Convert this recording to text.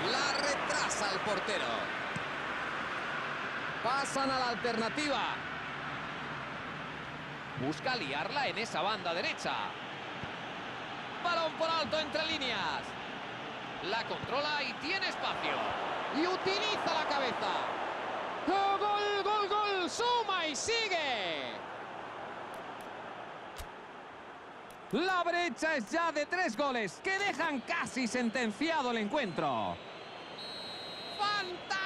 La retrasa el portero. Pasan a la alternativa. Busca liarla en esa banda derecha. Balón por alto entre líneas. La controla y tiene espacio. Y utiliza la cabeza. ¡Oh, gol, gol, gol! ¡Suma y sigue! La brecha es ya de 3 goles que dejan casi sentenciado el encuentro. ¡Fantástico!